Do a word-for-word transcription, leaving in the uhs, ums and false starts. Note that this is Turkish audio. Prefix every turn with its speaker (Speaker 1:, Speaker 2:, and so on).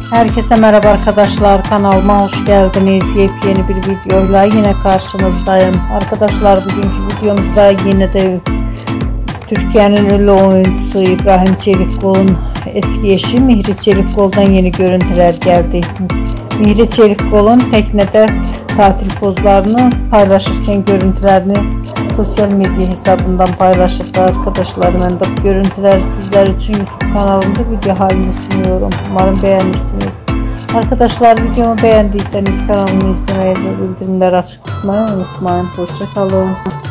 Speaker 1: Herkese merhaba arkadaşlar, kanalıma hoş geldiniz. Yepyeni bir videoyla yine karşınızdayım. Arkadaşlar, bugünkü videomuzda yine de Türkiye'nin ünlü oyuncusu İbrahim Çelikkol'un eski eşi Mihri Çelikkol'dan yeni görüntüler geldi. Mihri Çelikkol'un teknede tatil pozlarını paylaşırken görüntülerini sosyal medya hesabından paylaştı arkadaşlar. Ben de bu görüntüleri sizler için YouTube kanalımda video halinde sunuyorum. Umarım beğenirsiniz. Arkadaşlar, videomu beğendiyseniz kanalımı izlemeyi ve bildirimleri açık tutmayı unutmayın. Hoşça kalın.